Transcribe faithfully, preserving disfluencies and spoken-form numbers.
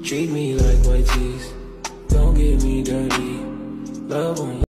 Treat me like white teeth, don't get me dirty. Love on you.